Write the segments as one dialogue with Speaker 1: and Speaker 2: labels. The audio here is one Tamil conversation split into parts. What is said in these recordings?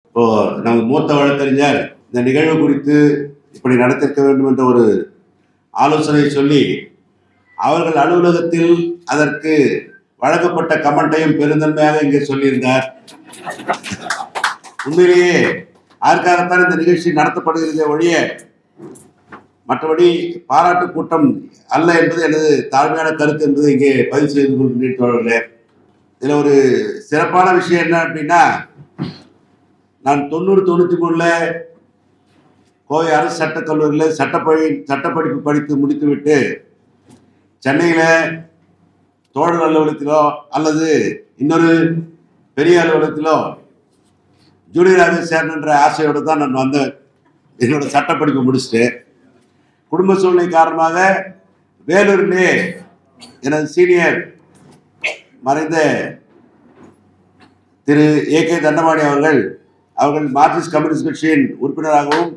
Speaker 1: இப்போ நமது மூத்த வழக்கறிஞர் இந்த நிகழ்வு குறித்து இப்படி நடத்திருக்க வேண்டும் என்ற ஒரு ஆலோசனை சொல்லி அவர்கள் அலுவலகத்தில் அதற்கு வழங்கப்பட்ட கமெண்டையும் பெருந்தன்மையாக இங்கே சொல்லியிருந்தார். உண்மையிலேயே அதற்காகத்தான் இந்த நிகழ்ச்சி நடத்தப்படுகிறதே ஒழிய மற்றபடி பாராட்டு கூட்டம் அல்ல என்பது எனது தாழ்மையான கருத்து என்பது இங்கே பதிவு செய்து கொள்கின்றேன். இதில் ஒரு சிறப்பான விஷயம் என்ன அப்படின்னா, நான் 90-93 கோவை அரசு சட்டக் கல்லூரியில் சட்டப்படிப்பு படித்து முடித்துவிட்டு சென்னையில் தோழர் அலுவலகத்திலோ அல்லது இன்னொரு பெரிய அலுவலகத்திலோ ஜூனியராக சேரணுன்ற ஆசையோடு தான் நான் வந்தேன். என்னோட சட்டப்படிப்பு முடிச்சுட்டு குடும்ப சூழ்நிலை காரணமாக வேலூரிலே எனது சீனியர் மறைந்த திரு ஏ.கே. தண்டபாணி அவர்கள் மார்க்சிஸ்ட் கம்யூனிஸ்ட் கட்சியின் உறுப்பினராகவும்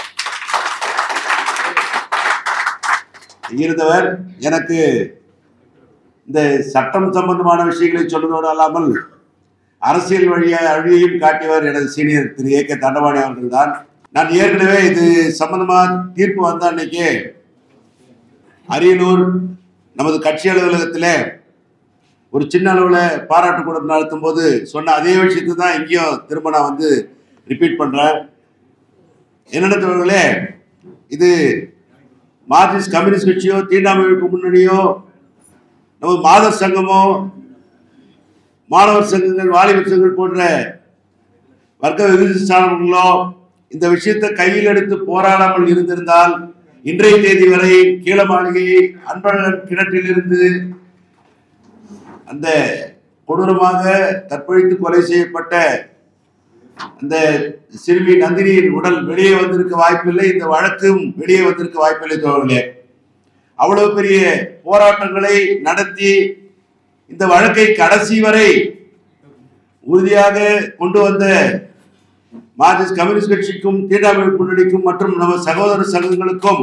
Speaker 1: இருந்தவர். எனக்கு இந்த சட்டம் சம்பந்தமான விஷயங்களை சொல்வதோடு அல்லாமல் அரசியல் வழியையும் காட்டியவர் எனது சீனியர் திரு ஏ.கே. தண்டபாணி அவர்கள் தான். நான் ஏற்கனவே இது சம்பந்தமா தீர்ப்பு வந்த அன்னைக்கு அரியலூர் நமது கட்சி அலுவலகத்தில் ஒரு சின்ன அளவில் பாராட்டு கூட்டம் நடத்தும் போது சொன்ன அதே விஷயத்தை தான் இங்கேயும் திரும்ப நான் வந்து ரிப்பீட் பண்றேன். என்னென்ன தோழர்களே, இது மார்க்சிஸ்ட் கம்யூனிஸ்ட் கட்சியோ தீண்டாமை ஒழிப்பு முன்னணியோ நமது மாதர் சங்கமோ மாணவர் சங்கங்கள் வாலிபர் சங்கங்கள் போன்ற வர்க்க வெகுஜனங்களோ இந்த விஷயத்தை கையில் எடுத்து போராடாமல் இருந்திருந்தால் இன்றைய தேதி வரை கீழமாளிகை அன்பழகன் கிணற்றிலிருந்து அந்த கொடூரமாக கற்பழித்து கொலை செய்யப்பட்ட அந்த சிறுமி நந்தினியின் உடல் வெளியே வந்திருக்க வாய்ப்பில்லை, இந்த வழக்கும் வெளியே வந்திருக்க வாய்ப்பில்லை தோழர்களே. அவ்வளவு பெரிய போராட்டங்களை நடத்தி இந்த வழக்கை கடைசி வரை உறுதியாக கொண்டு வந்த மார்க்சிஸ்ட் கம்யூனிஸ்ட் கட்சிக்கும் தீண்டாமை முன்னணிக்கும் மற்றும் நம்ம சகோதர சங்கங்களுக்கும்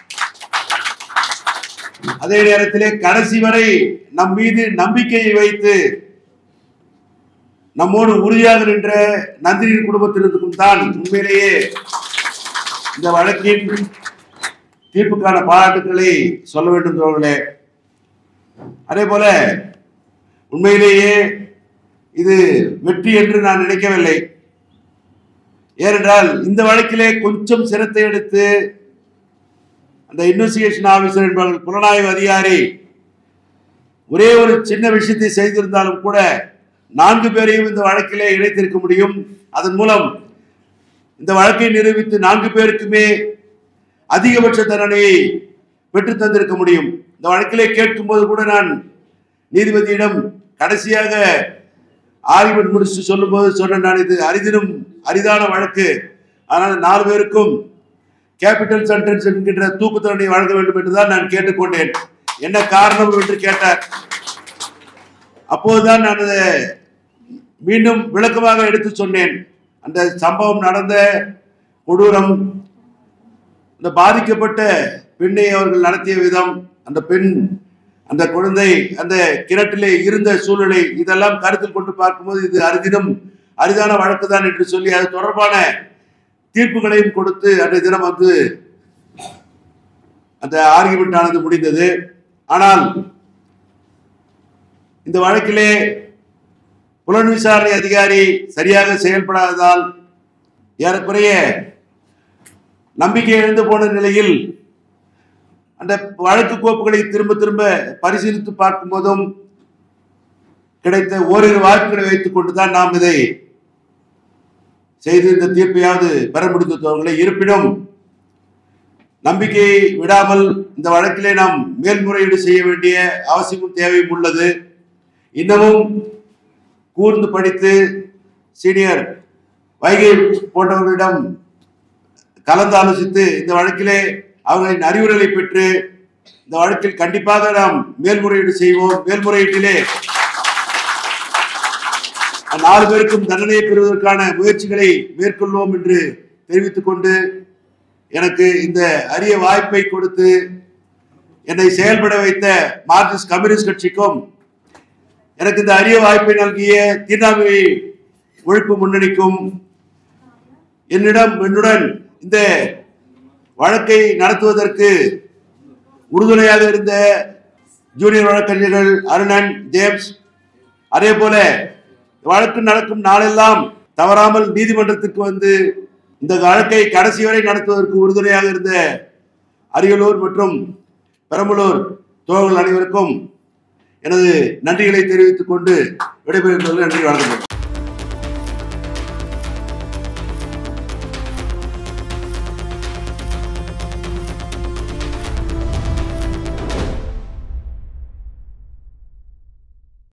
Speaker 1: அதே நேரத்திலே கடைசி வரை நம் மீது நம்பிக்கையை வைத்து நம்மோடு உறுதியாக நின்ற நந்தினியின் குடும்பத்தினருக்கும் தான் உண்மையிலேயே இந்த வழக்கின் தீர்ப்புக்கான பாராட்டுக்களை சொல்ல வேண்டும் தோழர்களே. அதே போல உண்மையிலேயே இது வெற்றி என்று நான் நினைக்கவில்லை. ஏனென்றால் இந்த வழக்கிலே கொஞ்சம் சிரத்தை எடுத்து அந்த இன்வெஸ்டிகேஷன் ஆபீசர் என்பவர் புலனாய்வு அதிகாரி ஒரே ஒரு சின்ன விஷயத்தை செய்திருந்தாலும் கூட 4 பேரையும் இந்த வழக்கிலே இணைத்திருக்க முடியும். அதன் மூலம் இந்த வழக்கை நிரூபித்து 4 பேருக்குமே அதிகபட்ச தண்டனையை பெற்று தந்திருக்க முடியும். இந்த வழக்கிலே கேட்கும் போது கூட நான் நீதிபதியிடம் கடைசியாக ஆர்குமெண்ட் முடிச்சு சொல்லும் போது சொன்னேன், நான் இது அரிதான வழக்கு, ஆனால் 4 பேருக்கும் கேபிட்டல் சென்டென்ஸ் என்கின்ற தூக்கு தண்டனை வழங்க வேண்டும் என்றுதான் நான் கேட்டுக்கொண்டேன். என்ன காரணம் என்று கேட்டார். அப்போதுதான் நான் அதை மீண்டும் விளக்கமாக எடுத்து சொன்னேன். அந்த சம்பவம் நடந்த கொடூரம், அந்த பாதிக்கப்பட்ட பெண்ணை அவர்கள் நடத்திய விதம், அந்த பெண் அந்த குழந்தை அந்த கிணற்றிலே இருந்த சூழ்நிலை, இதெல்லாம் கருத்தில் கொண்டு பார்க்கும்போது இது அரிதான வழக்கு தான் என்று சொல்லி அது தொடர்பான தீர்ப்புகளையும் கொடுத்து அன்றைய தினம் வந்து அந்த ஆர்குமெண்ட் ஆனது முடிந்தது. ஆனால் இந்த வழக்கிலே புலன் விசாரணை அதிகாரி சரியாக செயல்படாததால் ஏறக்குறைய நம்பிக்கை இழந்து போன நிலையில் அந்த வழக்கு கோப்புகளை திரும்ப பரிசீலித்து பார்க்கும் போதும் கிடைத்த ஓரிரு வாய்ப்புகளை வைத்துக் கொண்டுதான் நாம் இதை செய்து இந்த தீர்ப்பையாவது பெற முடிந்தவர்களை. இருப்பினும் நம்பிக்கையை விடாமல் இந்த வழக்கிலே நாம் மேல்முறையீடு செய்ய வேண்டிய அவசியமும் தேவையும் உள்ளது. இன்னமும் கூர்ந்து படித்து சீனியர் வைகை போன்றவர்களிடம் கலந்து ஆலோசித்து இந்த வழக்கிலே அவர்களின் அறிவுரைகளை பெற்று இந்த வழக்கில் கண்டிப்பாக நாம் மேல்முறையீடு செய்வோம். மேல்முறையீட்டிலே 4 பேருக்கும் தண்டனையை பெறுவதற்கான முயற்சிகளை மேற்கொள்வோம் என்று தெரிவித்துக் கொண்டு எனக்கு இந்த அரிய வாய்ப்பை கொடுத்து என்னை செயல்பட வைத்த மார்க்சிஸ்ட் கம்யூனிஸ்ட் கட்சிக்கும் எனக்கு இந்த அரிய வாய்ப்பை நல்கிய தீண்டாமை ஒழிப்பு முன்னணிக்கும் என்னுடன் இந்த வழக்கை நடத்துவதற்கு உறுதுணையாக இருந்த ஜூனியர் வழக்கறிஞர்கள் அருணன், ஜேம்ஸ், அதே போல வழக்கு நடக்கும் நாளெல்லாம் தவறாமல் நீதிமன்றத்திற்கு வந்து இந்த வழக்கை கடைசி வரை நடத்துவதற்கு உறுதுணையாக இருந்த அரியலூர் மற்றும் பெரம்பலூர் தோழர்கள் அனைவருக்கும் எனது நன்றிகளை தெரிவித்துக் கொண்டு விடைபெறுகிறது. நன்றி, வணக்கம்.